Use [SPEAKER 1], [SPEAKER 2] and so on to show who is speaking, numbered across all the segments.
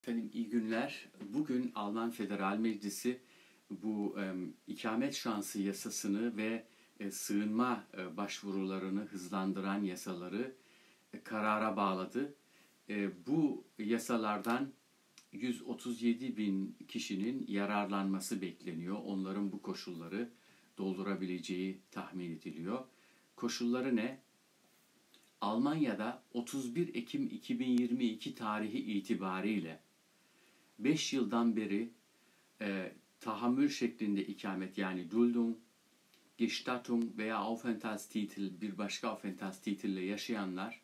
[SPEAKER 1] Efendim iyi günler. Bugün Alman Federal Meclisi bu ikamet şansı yasasını ve sığınma başvurularını hızlandıran yasaları karara bağladı. Bu yasalardan 137 bin kişinin yararlanması bekleniyor. Onların bu koşulları doldurabileceği tahmin ediliyor. Koşulları ne? Almanya'da 31 Ekim 2022 tarihi itibariyle 5 yıldan beri tahammül şeklinde ikamet yani Duldung, Gestattung veya Aufenthaltstitel bir başka Aufenthaltstitelle yaşayanlar,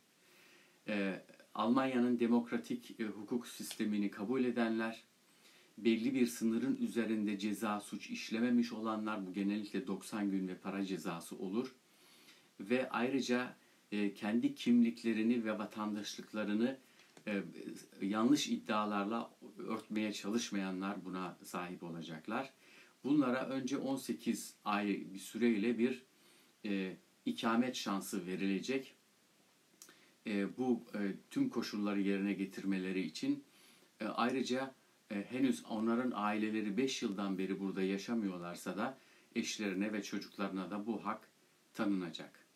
[SPEAKER 1] Almanya'nın demokratik hukuk sistemini kabul edenler, belli bir sınırın üzerinde ceza suç işlememiş olanlar, bu genellikle 90 gün ve para cezası olur ve ayrıca kendi kimliklerini ve vatandaşlıklarını yanlış iddialarla örtmeye çalışmayanlar buna sahip olacaklar. Bunlara önce 18 ay bir süreyle bir ikamet şansı verilecek. Bu tüm koşulları yerine getirmeleri için ayrıca henüz onların aileleri 5 yıldan beri burada yaşamıyorlarsa da eşlerine ve çocuklarına da bu hak tanınacak.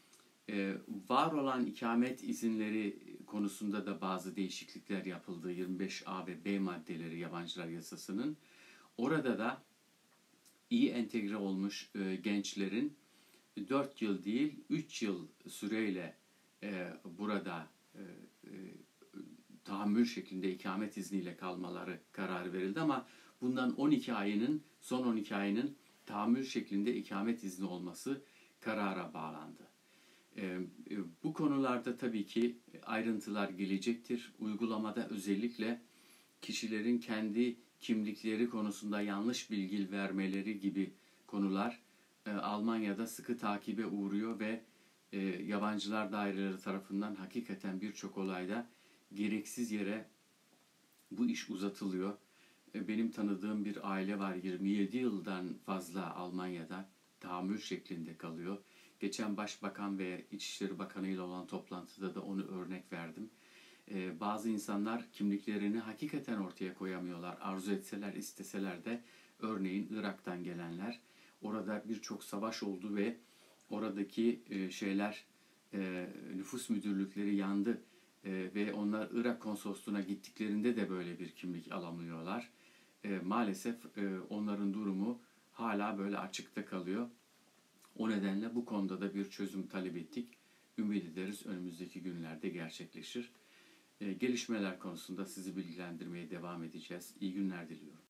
[SPEAKER 1] Var olan ikamet izinleri konusunda da bazı değişiklikler yapıldı. 25A ve B maddeleri yabancılar yasasının. Orada da iyi entegre olmuş gençlerin 4 yıl değil 3 yıl süreyle burada tahammül şeklinde ikamet izniyle kalmaları kararı verildi ama bundan son 12 ayının tahammül şeklinde ikamet izni olması karara bağlandı. Bu konularda tabii ki ayrıntılar gelecektir. Uygulamada özellikle kişilerin kendi kimlikleri konusunda yanlış bilgi vermeleri gibi konular Almanya'da sıkı takibe uğruyor ve yabancılar daireleri tarafından hakikaten birçok olayda gereksiz yere bu iş uzatılıyor. Benim tanıdığım bir aile var, 27 yıldan fazla Almanya'da tahammül şeklinde kalıyor. Geçen Başbakan ve İçişleri Bakanı ile olan toplantıda da onu örnek verdim. Bazı insanlar kimliklerini hakikaten ortaya koyamıyorlar. Arzu etseler, isteseler de örneğin Irak'tan gelenler. Orada birçok savaş oldu ve oradaki nüfus müdürlükleri yandı. Ve onlar Irak konsolosluğuna gittiklerinde de böyle bir kimlik alamıyorlar. Maalesef onların durumu hala böyle açıkta kalıyor. O nedenle bu konuda da bir çözüm talep ettik. Ümit ederiz önümüzdeki günlerde gerçekleşir. Gelişmeler konusunda sizi bilgilendirmeye devam edeceğiz. İyi günler diliyorum.